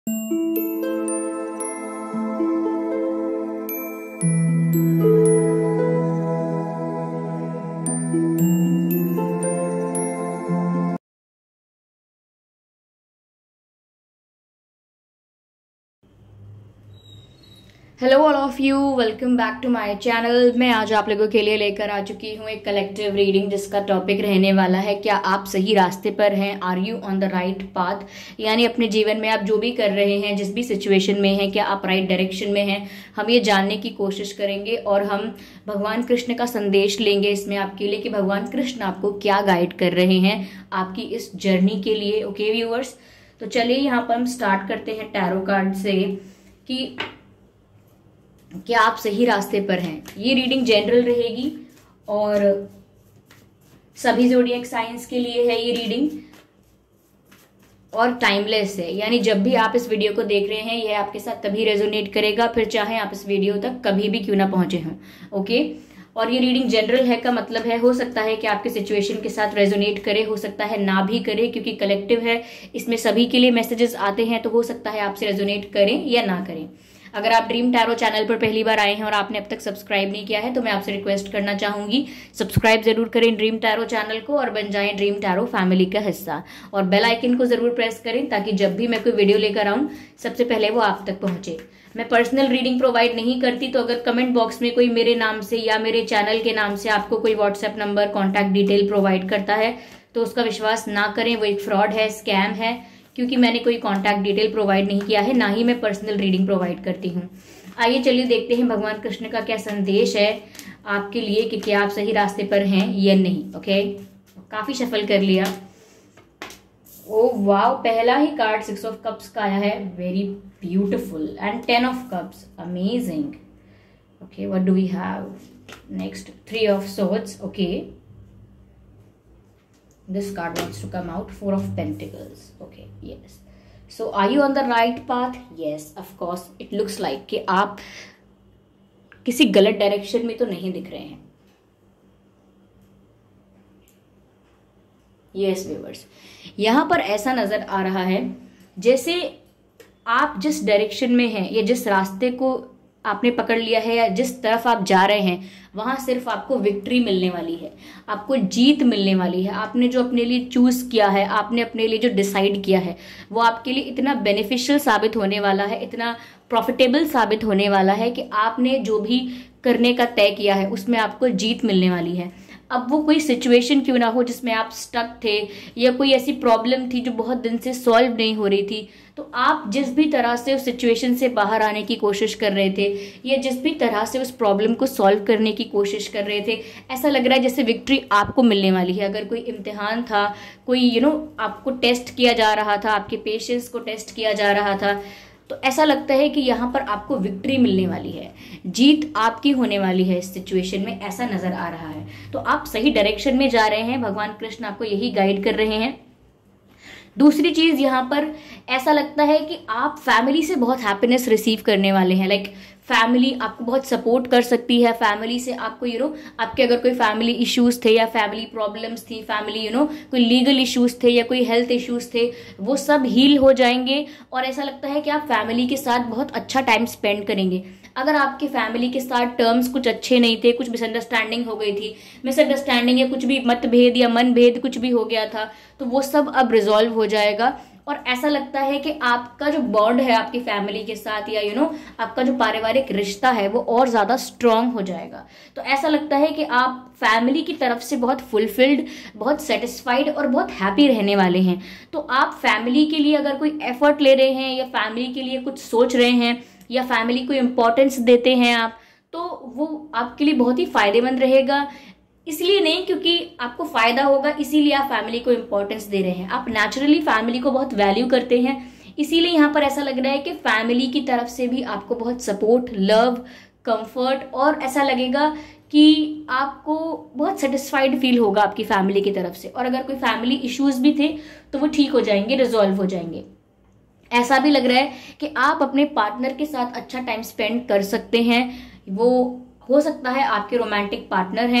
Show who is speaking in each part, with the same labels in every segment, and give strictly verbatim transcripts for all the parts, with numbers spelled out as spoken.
Speaker 1: Hello all of you, welcome back to my channel. मैं आज आप लोगों के लिए लेकर आ चुकी हूँ एक कलेक्टिव रीडिंग जिसका टॉपिक रहने वाला है क्या आप सही रास्ते पर हैं, are you on the right path. यानी अपने जीवन में आप जो भी कर रहे हैं, जिस भी सिचुएशन में हैं, क्या आप राइट डायरेक्शन में हैं, हम ये जानने की कोशिश करेंगे और हम भगवान कृष्ण का संदेश लेंगे इसमें आपके लिए कि भगवान कृष्ण आपको क्या गाइड कर रहे हैं आपकी इस जर्नी के लिए। ओके व्यूअर्स, तो चलिए यहाँ पर हम स्टार्ट करते हैं टैरो कार्ड से कि क्या आप सही रास्ते पर हैं। ये रीडिंग जनरल रहेगी और सभी ज़ोडिएक साइंस के लिए है ये रीडिंग और टाइमलेस है। यानी जब भी आप इस वीडियो को देख रहे हैं यह आपके साथ तभी रेजोनेट करेगा, फिर चाहे आप इस वीडियो तक कभी भी क्यों ना पहुंचे हों। ओके, और ये रीडिंग जनरल है का मतलब है हो सकता है कि आपके सिचुएशन के साथ रेजोनेट करे, हो सकता है ना भी करे, क्योंकि कलेक्टिव है, इसमें सभी के लिए मैसेजेस आते हैं, तो हो सकता है आपसे रेजोनेट करें या ना करें। अगर आप ड्रीम टैरो चैनल पर पहली बार आए हैं और आपने अब तक सब्सक्राइब नहीं किया है तो मैं आपसे रिक्वेस्ट करना चाहूंगी सब्सक्राइब जरूर करें ड्रीम टैरो चैनल को और बन जाएं ड्रीम टैरो फैमिली का हिस्सा, और बेल आइकन को जरूर प्रेस करें ताकि जब भी मैं कोई वीडियो लेकर आऊं सबसे पहले वो आप तक पहुंचे। मैं पर्सनल रीडिंग प्रोवाइड नहीं करती, तो अगर कमेंट बॉक्स में कोई मेरे नाम से या मेरे चैनल के नाम से आपको कोई WhatsApp number, contact detail provide करता है तो उसका विश्वास ना करें, वो एक फ्रॉड है, स्कैम है, क्योंकि मैंने कोई कॉन्टैक्ट डिटेल प्रोवाइड नहीं किया है, ना ही मैं पर्सनल रीडिंग प्रोवाइड करती हूँ। आइए चलिए देखते हैं भगवान कृष्ण का क्या संदेश है आपके लिए कि क्या आप सही रास्ते पर हैं या नहीं। ओके, काफी शफल कर लिया। ओ वाओ, पहला ही कार्ड सिक्स ऑफ कप्स का आया है, very beautiful, and ten of cups, amazing. Okay, what do we have next? Three of swords. Okay, this card wants to come out, four of pentacles. Okay, yes, so are you on the right path? yes, of course, it looks like कि आप किसी गलत direction में तो नहीं दिख रहे हैं। yes viewers, यहां पर ऐसा नजर आ रहा है जैसे आप जिस डायरेक्शन में हैं या जिस रास्ते को आपने पकड़ लिया है या जिस तरफ आप जा रहे हैं वहां सिर्फ आपको विक्ट्री मिलने वाली है, आपको जीत मिलने वाली है। आपने जो अपने लिए चूज किया है, आपने अपने लिए जो डिसाइड किया है, वो आपके लिए इतना बेनिफिशियल साबित होने वाला है, इतना प्रॉफिटेबल साबित होने वाला है कि आपने जो भी करने का तय किया है उसमें आपको जीत मिलने वाली है। अब वो कोई सिचुएशन क्यों ना हो जिसमें आप स्टक थे या कोई ऐसी प्रॉब्लम थी जो बहुत दिन से सॉल्व नहीं हो रही थी, तो आप जिस भी तरह से उस सिचुएशन से बाहर आने की कोशिश कर रहे थे या जिस भी तरह से उस प्रॉब्लम को सॉल्व करने की कोशिश कर रहे थे, ऐसा लग रहा है जैसे विक्ट्री आपको मिलने वाली है। अगर कोई इम्तिहान था, कोई यू नो आपको टेस्ट किया जा रहा था, आपके पेशेंस को टेस्ट किया जा रहा था, तो ऐसा लगता है कि यहाँ पर आपको विक्ट्री मिलने वाली है, जीत आपकी होने वाली है इस सिचुएशन में, ऐसा नजर आ रहा है। तो आप सही डायरेक्शन में जा रहे हैं, भगवान कृष्ण आपको यही गाइड कर रहे हैं। दूसरी चीज यहाँ पर ऐसा लगता है कि आप फैमिली से बहुत हैप्पीनेस रिसीव करने वाले हैं। लाइक फैमिली आपको बहुत सपोर्ट कर सकती है, फैमिली से आपको यू नो आपके अगर कोई फैमिली इश्यूज थे या फैमिली प्रॉब्लम्स थी, फैमिली यू नो कोई लीगल इश्यूज थे या कोई हेल्थ इश्यूज थे, वो सब हील हो जाएंगे और ऐसा लगता है कि आप फैमिली के साथ बहुत अच्छा टाइम स्पेंड करेंगे। अगर आपके फैमिली के साथ टर्म्स कुछ अच्छे नहीं थे, कुछ मिसअंडरस्टैंडिंग हो गई थी, मिसअंडरस्टैंडिंग या कुछ भी मतभेद या मनभेद कुछ भी हो गया था, तो वो सब अब रिजॉल्व हो जाएगा और ऐसा लगता है कि आपका जो बॉन्ड है आपकी फैमिली के साथ या यू नो आपका जो पारिवारिक रिश्ता है वो और ज्यादा स्ट्रांग हो जाएगा। तो ऐसा लगता है कि आप फैमिली की तरफ से बहुत फुलफिल्ड, बहुत सेटिस्फाइड और बहुत हैप्पी रहने वाले हैं। तो आप फैमिली के लिए अगर कोई एफर्ट ले रहे हैं या फैमिली के लिए कुछ सोच रहे हैं या फैमिली को इम्पोर्टेंस देते हैं आप, तो वो आपके लिए बहुत ही फायदेमंद रहेगा। इसलिए नहीं क्योंकि आपको फायदा होगा इसीलिए आप फैमिली को इम्पोर्टेंस दे रहे हैं, आप नेचुरली फैमिली को बहुत वैल्यू करते हैं, इसीलिए यहाँ पर ऐसा लग रहा है कि फैमिली की तरफ से भी आपको बहुत सपोर्ट, लव, कंफर्ट और ऐसा लगेगा कि आपको बहुत सेटिस्फाइड फील होगा आपकी फैमिली की तरफ से। और अगर कोई फैमिली इश्यूज भी थे तो वो ठीक हो जाएंगे, रिजॉल्व हो जाएंगे। ऐसा भी लग रहा है कि आप अपने पार्टनर के साथ अच्छा टाइम स्पेंड कर सकते हैं। वो हो सकता है आपके रोमांटिक पार्टनर हैं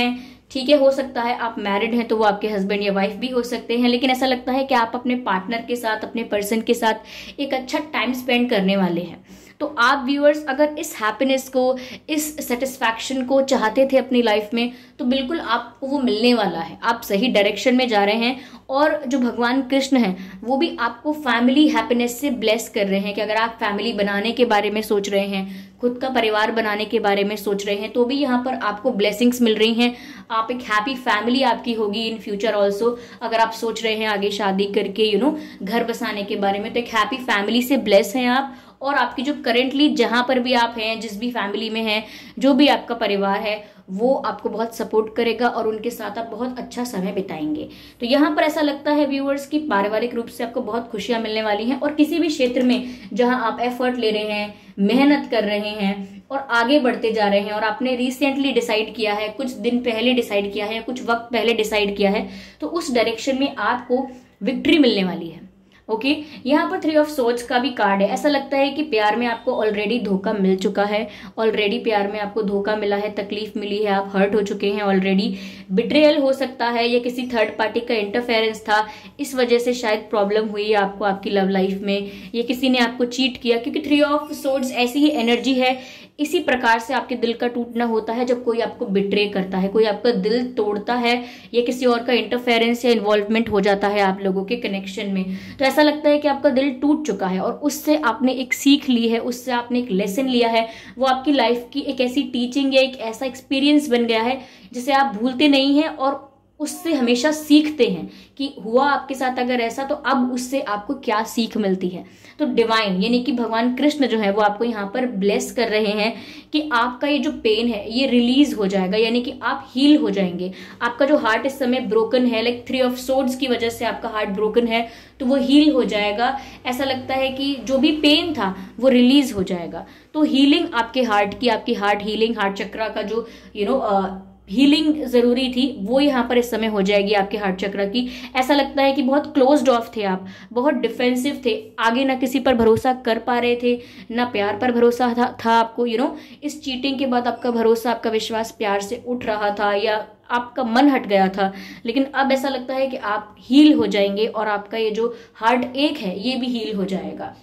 Speaker 1: ठीक है, हो सकता है आप मैरिड हैं तो वो आपके हस्बैंड या वाइफ भी हो सकते हैं, लेकिन ऐसा लगता है कि आप अपने पार्टनर के साथ, अपने पर्सन के साथ एक अच्छा टाइम स्पेंड करने वाले हैं। तो आप व्यूअर्स अगर इस हैप्पीनेस को, इस सेटिस्फैक्शन को चाहते थे अपनी लाइफ में, तो बिल्कुल आपको वो मिलने वाला है। आप सही डायरेक्शन में जा रहे हैं, और जो भगवान कृष्ण हैं वो भी आपको फैमिली हैप्पीनेस से ब्लेस कर रहे हैं कि अगर आप फैमिली बनाने के बारे में सोच रहे हैं, खुद का परिवार बनाने के बारे में सोच रहे हैं, तो भी यहाँ पर आपको ब्लेसिंग्स मिल रही हैं। आप एक हैप्पी फैमिली आपकी होगी इन फ्यूचर ऑल्सो। अगर आप सोच रहे हैं आगे शादी करके यू नो घर बसाने के बारे में, तो एक हैप्पी फैमिली से ब्लेस हैं आप। और आपकी जो करेंटली जहां पर भी आप हैं, जिस भी फैमिली में हैं, जो भी आपका परिवार है, वो आपको बहुत सपोर्ट करेगा और उनके साथ आप बहुत अच्छा समय बिताएंगे। तो यहाँ पर ऐसा लगता है व्यूअर्स कि पारिवारिक रूप से आपको बहुत खुशियां मिलने वाली हैं, और किसी भी क्षेत्र में जहां आप एफर्ट ले रहे हैं, मेहनत कर रहे हैं और आगे बढ़ते जा रहे हैं, और आपने रिसेंटली डिसाइड किया है, कुछ दिन पहले डिसाइड किया है या कुछ वक्त पहले डिसाइड किया है, तो उस डायरेक्शन में आपको विक्ट्री मिलने वाली है। Okay okay? यहाँ पर थ्री ऑफ सोर्ड्स का भी कार्ड है। ऐसा लगता है कि प्यार में आपको ऑलरेडी धोखा मिल चुका है, ऑलरेडी प्यार में आपको धोखा मिला है, तकलीफ मिली है, आप हर्ट हो चुके हैं ऑलरेडी। बिट्रेयल हो सकता है, या किसी थर्ड पार्टी का इंटरफेरेंस था, इस वजह से शायद प्रॉब्लम हुई है आपको आपकी लव लाइफ में, या किसी ने आपको चीट किया, क्योंकि थ्री ऑफ सोर्ड्स ऐसी ही एनर्जी है। इसी प्रकार से आपके दिल का टूटना होता है जब कोई आपको बिट्रे करता है, कोई आपका दिल तोड़ता है, या किसी और का इंटरफेरेंस या इन्वॉल्वमेंट हो जाता है आप लोगों के कनेक्शन में। तो ऐसा लगता है कि आपका दिल टूट चुका है, और उससे आपने एक सीख ली है, उससे आपने एक लेसन लिया है। वो आपकी लाइफ की एक ऐसी टीचिंग या एक ऐसा एक्सपीरियंस बन गया है जिसे आप भूलते नहीं हैं, और उससे हमेशा सीखते हैं कि हुआ आपके साथ अगर ऐसा, तो अब उससे आपको क्या सीख मिलती है। तो डिवाइन यानी कि भगवान कृष्ण जो है वो आपको यहाँ पर ब्लेस कर रहे हैं कि आपका ये जो पेन है ये रिलीज हो जाएगा, यानी कि आप हील हो जाएंगे। आपका जो हार्ट इस समय ब्रोकन है, लाइक थ्री ऑफ सोर्ड्स की वजह से आपका हार्ट ब्रोकन है, तो वो हील हो जाएगा। ऐसा लगता है कि जो भी पेन था वो रिलीज हो जाएगा। तो हीलिंग आपके हार्ट की, आपकी हार्ट हीलिंग, हार्ट चक्रा का जो यू नो हीलिंग जरूरी थी, वो यहाँ पर इस समय हो जाएगी आपके हार्ट चक्र की। ऐसा लगता है कि बहुत क्लोज्ड ऑफ थे आप, बहुत डिफेंसिव थे, आगे ना किसी पर भरोसा कर पा रहे थे, ना प्यार पर भरोसा था, था आपको यू नो इस चीटिंग के बाद आपका भरोसा, आपका विश्वास प्यार से उठ रहा था, या आपका मन हट गया था। लेकिन अब ऐसा लगता है कि आप हील हो जाएंगे, और आपका ये जो हार्ट एक है ये भी हील हो जाएगा।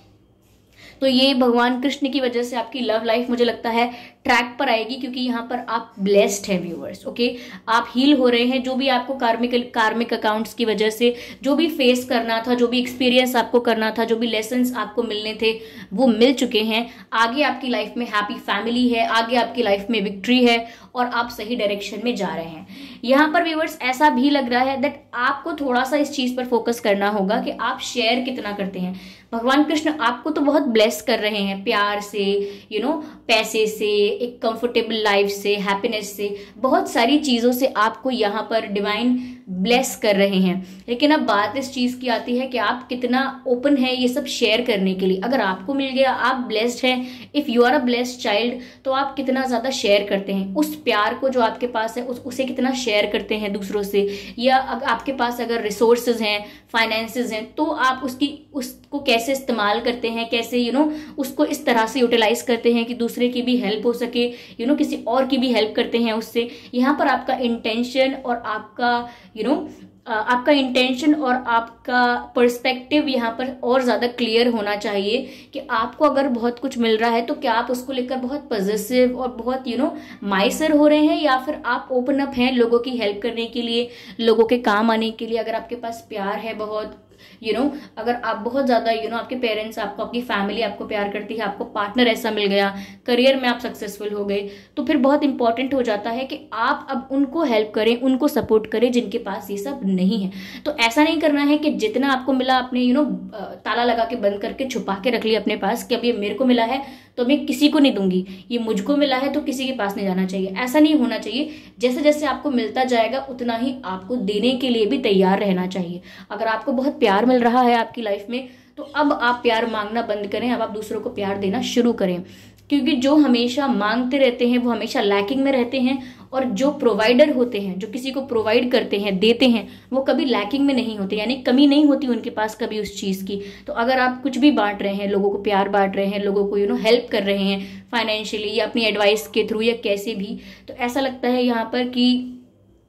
Speaker 1: तो ये भगवान कृष्ण की वजह से आपकी लव लाइफ मुझे लगता है ट्रैक पर आएगी, क्योंकि यहाँ पर आप ब्लेस्ड हैं व्यूअर्स। ओके, आप हील हो रहे हैं। जो भी आपको कार्मिक कार्मिक अकाउंट्स की वजह से जो भी फेस करना था, जो भी एक्सपीरियंस आपको करना था, जो भी लेसन्स आपको मिलने थे, वो मिल चुके हैं। आगे आपकी लाइफ में हैप्पी फैमिली है, आगे आपकी लाइफ में विक्ट्री है, और आप सही डायरेक्शन में जा रहे हैं। यहाँ पर व्यूअर्स ऐसा भी लग रहा है दैट आपको थोड़ा सा इस चीज पर फोकस करना होगा कि आप शेयर कितना करते हैं। भगवान कृष्ण आपको तो बहुत ब्लेस कर रहे हैं प्यार से, यू नो पैसे से, एक कंफर्टेबल लाइफ से, हैप्पीनेस से, बहुत सारी चीजों से आपको यहाँ पर डिवाइन ब्लेस कर रहे हैं। लेकिन अब बात इस चीज की आती है कि आप कितना ओपन है ये सब शेयर करने के लिए। अगर आपको मिल गया, आप ब्लेस्ड हैं, if you are a blessed child, तो आप कितना ज्यादा शेयर करते हैं उस प्यार को जो आपके पास है, उस उसे कितना शेयर करते हैं दूसरों से। या आपके पास अगर रिसोर्सेज हैं, फाइनेंसेस हैं, तो आप उसकी उसको कैसे इस्तेमाल करते हैं, कैसे यू नो उसको इस तरह से यूटिलाइज करते हैं कि दूसरे की भी हेल्प हो सके, यू नो किसी और की भी हेल्प करते हैं उससे। यहाँ पर आपका इंटेंशन और आपका यू नो आपका इंटेंशन और आपका पर्सपेक्टिव यहाँ पर और ज्यादा क्लियर होना चाहिए कि आपको अगर बहुत कुछ मिल रहा है तो क्या आप उसको लेकर बहुत पॉजिटिव और बहुत यू नो माइसर हो रहे हैं, या फिर आप ओपन अप हैं लोगों की हेल्प करने के लिए, लोगों के काम आने के लिए। अगर आपके पास प्यार है बहुत, यू you नो know, अगर आप बहुत ज्यादा यू नो आपके पेरेंट्स आपको, आपकी फैमिली आपको प्यार करती है, आपको पार्टनर ऐसा मिल गया, करियर में आप सक्सेसफुल हो गए, तो फिर बहुत इंपॉर्टेंट हो जाता है कि आप अब उनको हेल्प करें, उनको सपोर्ट करें जिनके पास ये सब नहीं है। तो ऐसा नहीं करना है कि जितना आपको मिला आपने यू नो ताला लगा के बंद करके छुपा के रख लिया अपने पास कि अब ये मेरे को मिला है तो मैं किसी को नहीं दूंगी, ये मुझको मिला है तो किसी के पास नहीं जाना चाहिए। ऐसा नहीं होना चाहिए। जैसे जैसे आपको मिलता जाएगा उतना ही आपको देने के लिए भी तैयार रहना चाहिए। अगर आपको बहुत प्यार मिल रहा है आपकी लाइफ में, तो अब आप प्यार मांगना बंद करें, अब आप दूसरों को प्यार देना शुरू करें। क्योंकि जो हमेशा मांगते रहते हैं वो हमेशा लैकिंग में रहते हैं, और जो प्रोवाइडर होते हैं, जो किसी को प्रोवाइड करते हैं, देते हैं, वो कभी लैकिंग में नहीं होते, यानी कमी नहीं होती उनके पास कभी उस चीज की। तो अगर आप कुछ भी बांट रहे हैं, लोगों को प्यार बांट रहे हैं, लोगों को यू नो हेल्प कर रहे हैं फाइनेंशियली या अपनी एडवाइस के थ्रू या कैसे भी, तो ऐसा लगता है यहाँ पर कि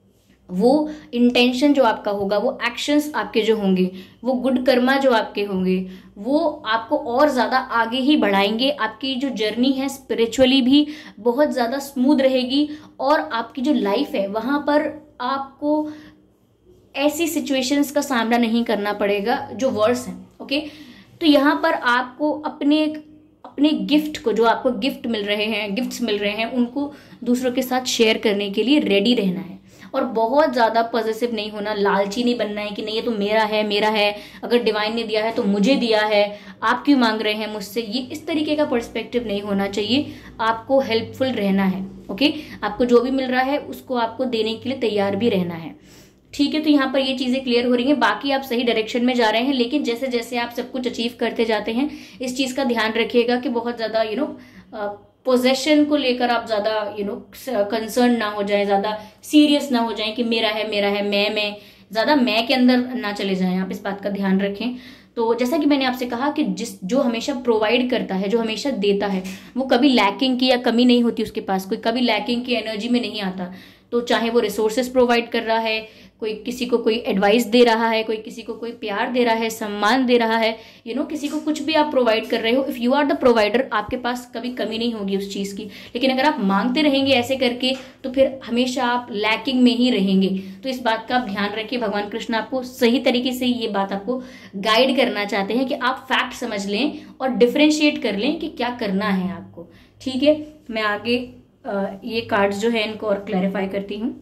Speaker 1: वो इंटेंशन जो आपका होगा, वो एक्शंस आपके जो होंगे, वो गुड कर्मा जो आपके होंगे, वो आपको और ज़्यादा आगे ही बढ़ाएंगे। आपकी जो जर्नी है स्पिरिचुअली भी बहुत ज़्यादा स्मूथ रहेगी, और आपकी जो लाइफ है वहाँ पर आपको ऐसी सिचुएशंस का सामना नहीं करना पड़ेगा जो वर्स हैं। ओके, तो यहाँ पर आपको अपने अपने गिफ्ट को, जो आपको गिफ्ट मिल रहे हैं, गिफ्ट्स मिल रहे हैं, उनको दूसरों के साथ शेयर करने के लिए रेडी रहना है। और बहुत ज़्यादा पॉजिटिव नहीं होना, लालची नहीं बनना है कि नहीं ये तो मेरा है, मेरा है, अगर डिवाइन ने दिया है तो मुझे दिया है, आप क्यों मांग रहे हैं मुझसे, ये इस तरीके का पर्सपेक्टिव नहीं होना चाहिए। आपको हेल्पफुल रहना है। ओके, आपको जो भी मिल रहा है उसको आपको देने के लिए तैयार भी रहना है। ठीक है, तो यहाँ पर ये चीजें क्लियर हो रही हैं। बाकी आप सही डायरेक्शन में जा रहे हैं, लेकिन जैसे जैसे आप सब कुछ अचीव करते जाते हैं, इस चीज का ध्यान रखिएगा कि बहुत ज्यादा यू नो पोजेशन को लेकर आप ज्यादा यू नो कंसर्न ना हो जाए, ज्यादा सीरियस ना हो जाए कि मेरा है मेरा है, मैं मैं ज्यादा मैं के अंदर ना चले जाएं। आप इस बात का ध्यान रखें। तो जैसा कि मैंने आपसे कहा कि जिस जो हमेशा प्रोवाइड करता है, जो हमेशा देता है, वो कभी लैकिंग की या कमी नहीं होती उसके पास, कोई कभी लैकिंग की एनर्जी में नहीं आता। तो चाहे वो रिसोर्सेस प्रोवाइड कर रहा है, कोई किसी को कोई एडवाइस दे रहा है, कोई किसी को कोई प्यार दे रहा है, सम्मान दे रहा है, यू नो किसी को कुछ भी आप प्रोवाइड कर रहे हो, if you are the provider, आपके पास कभी कमी नहीं होगी उस चीज की। लेकिन अगर आप मांगते रहेंगे ऐसे करके, तो फिर हमेशा आप लैकिंग में ही रहेंगे। तो इस बात का आप ध्यान रखिए। भगवान कृष्ण आपको सही तरीके से ये बात आपको गाइड करना चाहते हैं कि आप फैक्ट समझ लें और डिफ्रेंशिएट कर लें कि क्या करना है आपको। ठीक है, मैं आगे आ, ये कार्ड्स जो है इनको और क्लैरिफाई करती हूँ।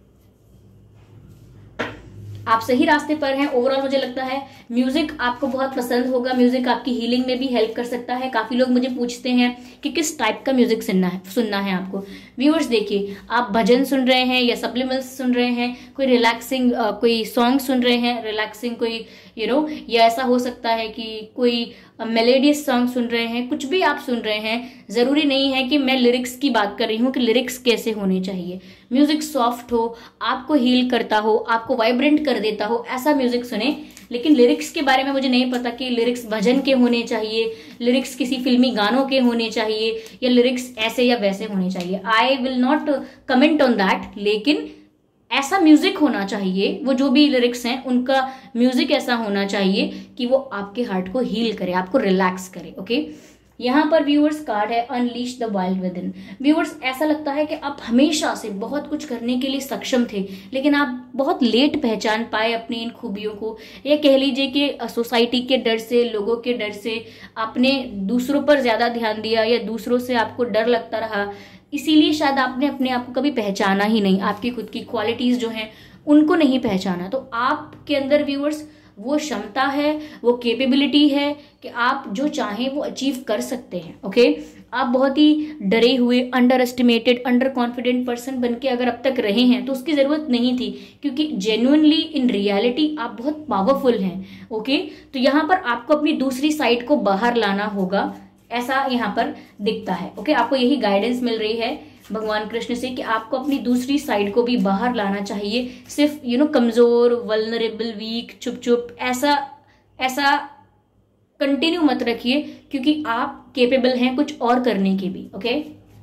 Speaker 1: आप सही रास्ते पर हैं। ओवरऑल मुझे लगता है म्यूजिक आपको बहुत पसंद होगा, म्यूजिक आपकी हीलिंग में भी हेल्प कर सकता है। काफी लोग मुझे पूछते हैं कि किस टाइप का म्यूजिक सुनना है सुनना है आपको। व्यूअर्स देखिए, आप भजन सुन रहे हैं या सप्लीमेंट्स सुन रहे हैं, कोई रिलैक्सिंग कोई सॉन्ग सुन रहे हैं, रिलैक्सिंग कोई यू नो या ऐसा हो सकता है कि कोई मेलोडियस सॉन्ग सुन रहे हैं, कुछ भी आप सुन रहे हैं, जरूरी नहीं है कि मैं लिरिक्स की बात कर रही हूँ कि लिरिक्स कैसे होने चाहिए। म्यूजिक सॉफ्ट हो, आपको हील करता हो, आपको वाइब्रेंट कर देता हो, ऐसा म्यूजिक सुने। लेकिन लिरिक्स के बारे में मुझे नहीं पता कि लिरिक्स भजन के होने चाहिए, लिरिक्स किसी फिल्मी गानों के होने चाहिए, या लिरिक्स ऐसे या वैसे होने चाहिए। I will not comment on that, लेकिन ऐसा म्यूजिक होना चाहिए, वो जो भी लिरिक्स हैं उनका म्यूजिक ऐसा होना चाहिए कि वो आपके हार्ट को हील करे, आपको रिलैक्स करे। ओके, यहाँ पर व्यूअर्स कार्ड है unleash the wild within. Viewers, ऐसा लगता है कि आप हमेशा से बहुत कुछ करने के लिए सक्षम थे, लेकिन आप बहुत लेट पहचान पाए अपनी इन खूबियों को, या कह लीजिए कि सोसाइटी के डर से, लोगों के डर से आपने दूसरों पर ज्यादा ध्यान दिया, या दूसरों से आपको डर लगता रहा, इसीलिए शायद आपने अपने आप को कभी पहचाना ही नहीं, आपकी खुद की क्वालिटीज जो हैं उनको नहीं पहचाना। तो आपके अंदर व्यूअर्स वो क्षमता है, वो कैपेबिलिटी है कि आप जो चाहें वो अचीव कर सकते हैं। ओके, आप बहुत ही डरे हुए, underestimated, underconfident person बन के अगर अब तक रहे हैं तो उसकी जरूरत नहीं थी, क्योंकि जेन्युइनली इन रियलिटी आप बहुत पावरफुल हैं। ओके, तो यहाँ पर आपको अपनी दूसरी साइड को बाहर लाना होगा, ऐसा यहाँ पर दिखता है। ओके, आपको यही गाइडेंस मिल रही है भगवान कृष्ण से कि आपको अपनी दूसरी साइड को भी बाहर लाना चाहिए। सिर्फ यू नो कमजोर, वल्नरेबल, वीक, चुप चुप ऐसा ऐसा कंटिन्यू मत रखिए, क्योंकि आप केपेबल हैं कुछ और करने के भी। ओके,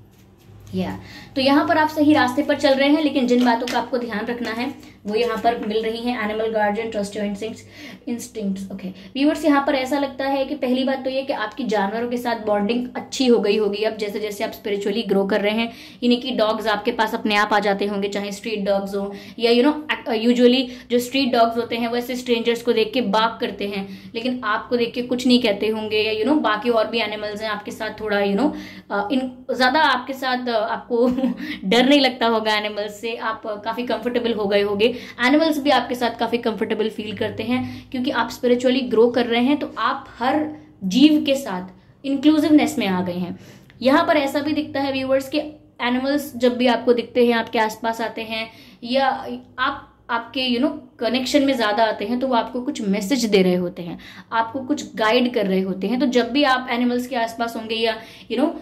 Speaker 1: या तो यहाँ पर आप सही रास्ते पर चल रहे हैं, लेकिन जिन बातों का आपको ध्यान रखना है वो यहाँ पर मिल रही है। Animal guardian, trust your instincts instincts okay viewers, यहाँ पर ऐसा लगता है कि पहली बात तो ये कि आपकी जानवरों के साथ बॉन्डिंग अच्छी हो गई होगी अब, जैसे जैसे आप स्पिरिचुअली ग्रो कर रहे हैं। यानी कि डॉग्स आपके पास अपने आप आ जाते होंगे, चाहे स्ट्रीट डॉग्स हो या यू नो यूजुअली जो स्ट्रीट डॉग्स होते हैं वैसे स्ट्रेंजर्स को देख के बाग करते हैं, लेकिन आपको देख के कुछ नहीं कहते होंगे, या यू नो बाकी और भी एनिमल्स हैं आपके साथ थोड़ा यू नो इन ज्यादा आपके साथ आपको डर नहीं लगता होगा एनिमल्स से, आप काफी कंफर्टेबल हो गए होंगे। एनिमल्स भी आपके साथ काफी कंफर्टेबल फील करते हैं, क्योंकि आप स्पिरिचुअली ग्रो कर रहे हैं, तो आप हर जीव के साथ इंक्लूसिवनेस में आ गए हैं। यहाँ पर ऐसा भी दिखता है व्यूअर्स कि एनिमल्स जब भी आपको दिखते हैं, आपके आसपास आते हैं, या आप आपके यू नो कनेक्शन में ज्यादा आते हैं, तो वो आपको कुछ मैसेज दे रहे होते हैं, आपको कुछ गाइड कर रहे होते हैं। तो जब भी आप एनिमल्स के आसपास होंगे, या यू नो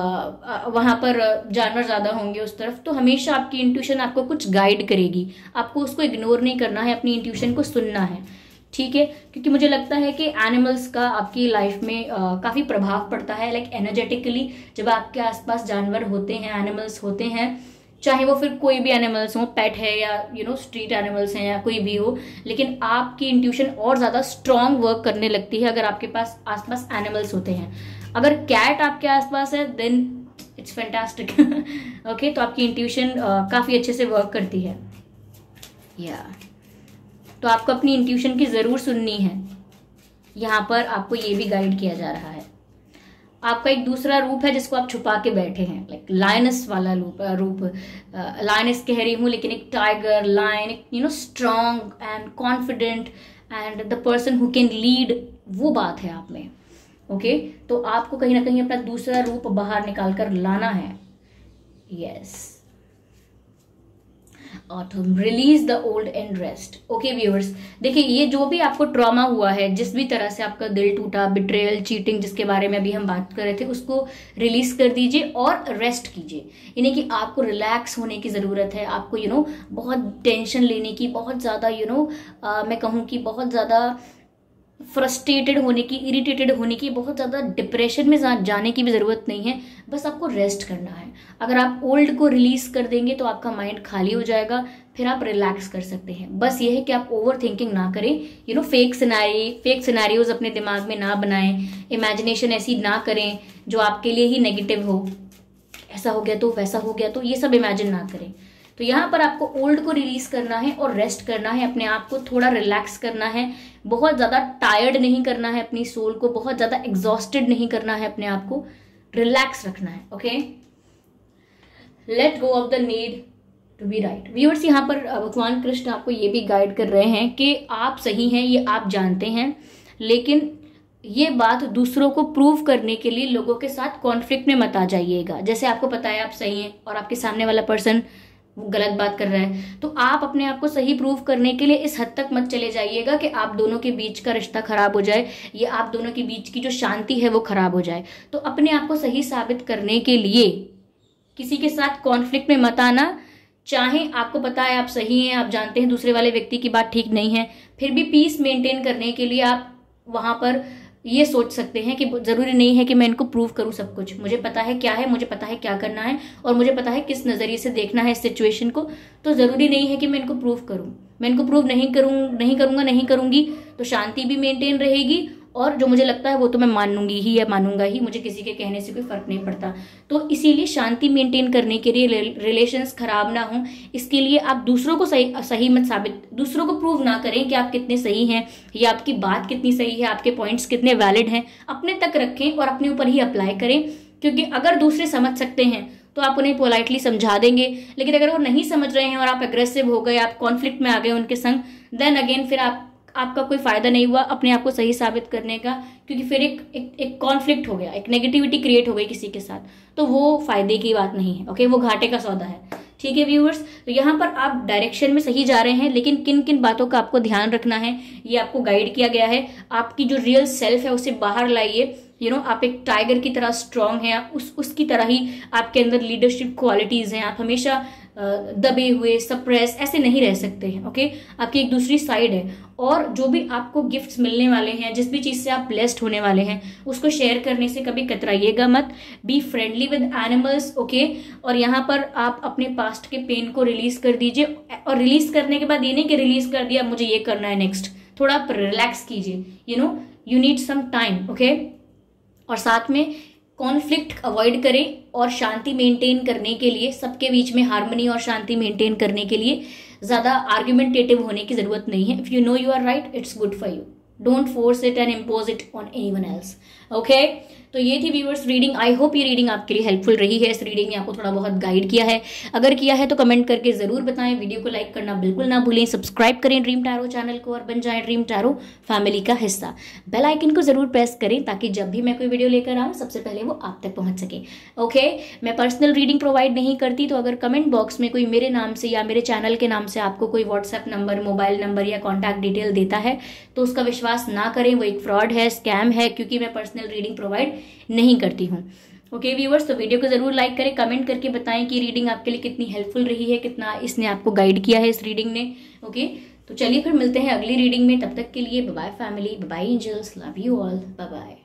Speaker 1: वहां पर जानवर ज्यादा होंगे उस तरफ, तो हमेशा आपकी इंट्यूशन आपको कुछ गाइड करेगी, आपको उसको इग्नोर नहीं करना है, अपनी इंट्यूशन को सुनना है। ठीक है, क्योंकि मुझे लगता है कि एनिमल्स का आपकी लाइफ में आ, काफी प्रभाव पड़ता है, लाइक एनर्जेटिकली जब आपके आसपास जानवर होते हैं, एनिमल्स होते हैं, चाहे वो फिर कोई भी एनिमल्स हो, पेट है या यू नो स्ट्रीट एनिमल्स हैं या कोई भी हो, लेकिन आपकी इंट्यूशन और ज़्यादा स्ट्रांग वर्क करने लगती है अगर आपके पास आसपास एनिमल्स होते हैं। अगर कैट आपके आसपास है देन इट्स फैंटास्टिक। ओके, तो आपकी इंट्यूशन uh, काफ़ी अच्छे से वर्क करती है। या yeah. तो आपको अपनी इंट्यूशन की ज़रूर सुननी है। यहाँ पर आपको ये भी गाइड किया जा रहा है। आपका एक दूसरा रूप है जिसको आप छुपा के बैठे हैं, लाइक लायनस वाला रूप रूप लायनस कह रही हूँ, लेकिन एक tiger, lion, you know strong and confident and the person who can lead, वो बात है आप में। Okay okay? तो आपको कहीं ना कहीं अपना दूसरा रूप बाहर निकाल कर लाना है। Yes, autumn, release the old and rest. Okay viewers, देखिए ये जो भी आपको ट्रॉमा हुआ है, जिस भी तरह से आपका दिल टूटा, बिट्रेयल, चीटिंग जिसके बारे में अभी हम बात कर रहे थे, उसको रिलीज कर दीजिए और रेस्ट कीजिए। यानी कि आपको रिलैक्स होने की ज़रूरत है। आपको यू you नो know, बहुत टेंशन लेने की, बहुत ज़्यादा यू नो मैं कहूँ कि बहुत ज़्यादा फ्रस्ट्रेटेड होने की, इरिटेटेड होने की, बहुत ज़्यादा डिप्रेशन में जाने की भी ज़रूरत नहीं है। बस आपको रेस्ट करना है। अगर आप ओल्ड को रिलीज कर देंगे तो आपका माइंड खाली हो जाएगा, फिर आप रिलैक्स कर सकते हैं। बस ये है कि आप ओवर थिंकिंग ना करें, you know fake scenario fake scenarios अपने दिमाग में ना बनाएं, इमेजिनेशन ऐसी ना करें जो आपके लिए ही नेगेटिव हो, ऐसा हो गया तो वैसा हो गया तो, ये सब इमेजिन ना करें। तो यहाँ पर आपको ओल्ड को रिलीज करना है और रेस्ट करना है, अपने आप को थोड़ा रिलैक्स करना है, बहुत ज़्यादा टायर्ड नहीं करना है अपनी सोल को, बहुत ज़्यादा एग्जॉस्टेड नहीं करना है अपने आप को, रिलैक्स रखना है। Okay, let go of the need to be right. Viewers, यहाँ पर भगवान कृष्ण आपको ये भी गाइड कर रहे हैं कि आप सही हैं, ये आप जानते हैं, लेकिन ये बात दूसरों को प्रूव करने के लिए लोगों के साथ कॉन्फ्लिक्ट में मत आ जाइएगा। जैसे आपको पता है आप सही हैं और आपके सामने वाला पर्सन गलत बात कर रहा है, तो आप अपने आप को सही प्रूव करने के लिए इस हद तक मत चले जाइएगा कि आप दोनों के बीच का रिश्ता खराब हो जाए या आप दोनों के बीच की जो शांति है वो खराब हो जाए। तो अपने आप को सही साबित करने के लिए किसी के साथ कॉन्फ्लिक्ट में मत आना। चाहे आपको पता है आप सही हैं, आप जानते हैं दूसरे वाले व्यक्ति की बात ठीक नहीं है, फिर भी पीस मेंटेन करने के लिए आप वहां पर ये सोच सकते हैं कि ज़रूरी नहीं है कि मैं इनको प्रूव करूँ सब कुछ। मुझे पता है क्या है, मुझे पता है क्या करना है और मुझे पता है किस नज़रिए से देखना है इस सिचुएशन को। तो ज़रूरी नहीं है कि मैं इनको प्रूव करूँ। मैं इनको प्रूव नहीं करूँ नहीं करूँगा नहीं करूँगी तो शांति भी मेंटेन रहेगी और जो मुझे लगता है वो तो मैं मानूंगी ही या मानूंगा ही, मुझे किसी के कहने से कोई फर्क नहीं पड़ता। तो इसीलिए शांति मेंटेन करने के लिए, रिलेशंस खराब ना हो, इसके लिए आप दूसरों को सही सही मत साबित, दूसरों को प्रूव ना करें कि आप कितने सही हैं या आपकी बात कितनी सही है, आपके पॉइंट्स कितने वैलिड हैं। अपने तक रखें और अपने ऊपर ही अप्लाई करें, क्योंकि अगर दूसरे समझ सकते हैं तो आप उन्हें पोलाइटली समझा देंगे, लेकिन अगर वो नहीं समझ रहे हैं और आप एग्रेसिव हो गए, आप कॉन्फ्लिक्ट में आ गए उनके संग, देन अगेन फिर आप आपका कोई फायदा नहीं हुआ अपने आप को सही साबित करने का, क्योंकि फिर एक एक, एक कॉन्फ्लिक्ट हो गया, एक नेगेटिविटी क्रिएट हो गई किसी के साथ, तो वो फायदे की बात नहीं है। ओके, वो घाटे का सौदा है। ठीक है व्यूअर्स, तो यहाँ पर आप डायरेक्शन में सही जा रहे हैं, लेकिन किन किन बातों का आपको ध्यान रखना है ये आपको गाइड किया गया है। आपकी जो रियल सेल्फ है उसे बाहर लाइए। यू नो आप एक टाइगर की तरह स्ट्रांग हैं, उस उसकी तरह ही आपके अंदर लीडरशिप क्वालिटीज हैं। आप हमेशा दबे हुए, सप्रेस ऐसे नहीं रह सकते हैं। ओके, आपकी एक दूसरी साइड है और जो भी आपको गिफ्ट्स मिलने वाले हैं, जिस भी चीज से आप ब्लेस्ड होने वाले हैं, उसको शेयर करने से कभी कतराइएगा मत। Be friendly with animals. Okay, और यहाँ पर आप अपने पास्ट के पेन को रिलीज कर दीजिए, और रिलीज करने के बाद ये नहीं कि रिलीज कर दिया मुझे ये करना है नेक्स्ट, थोड़ा आप रिलैक्स कीजिए। You know you need some time. Okay, और साथ में कॉन्फ्लिक्ट अवॉइड करें और शांति मेंटेन करने के लिए, सबके बीच में हार्मनी और शांति मेंटेन करने के लिए ज्यादा आर्ग्यूमेंटेटिव होने की जरूरत नहीं है। If you know you are right, it's good for you. Don't force it and impose it on anyone else. Okay, तो ये थी व्यूअर्स रीडिंग। आई होप ये रीडिंग आपके लिए हेल्पफुल रही है। इस रीडिंग ने आपको थोड़ा बहुत गाइड किया है। अगर किया है तो कमेंट करके जरूर बताएं। वीडियो को लाइक करना बिल्कुल ना भूलें। सब्सक्राइब करें ड्रीम टैरो चैनल को और बन जाएं ड्रीम टैरो फैमिली का हिस्सा। बेल आइकन को जरूर प्रेस करें ताकि जब भी मैं कोई वीडियो लेकर आऊँ सबसे पहले वो आप तक पहुंच सके। ओके, मैं पर्सनल रीडिंग प्रोवाइड नहीं करती, तो अगर कमेंट बॉक्स में कोई मेरे नाम से या मेरे चैनल के नाम से आपको कोई व्हाट्सएप नंबर, मोबाइल नंबर या कॉन्टैक्ट डिटेल देता है तो उसका विश्वास ना करें, वो एक फ्रॉड है, स्कैम है, क्योंकि मैं पर्सनल रीडिंग प्रोवाइड नहीं करती हूँ। ओके व्यूअर्स, तो वीडियो को जरूर लाइक करें, कमेंट करके बताएं कि रीडिंग आपके लिए कितनी हेल्पफुल रही है, कितना इसने आपको गाइड किया है इस रीडिंग ने। ओके, तो चलिए फिर मिलते हैं अगली रीडिंग में। तब तक के लिए bye bye family, bye bye angels, love you all, bye bye.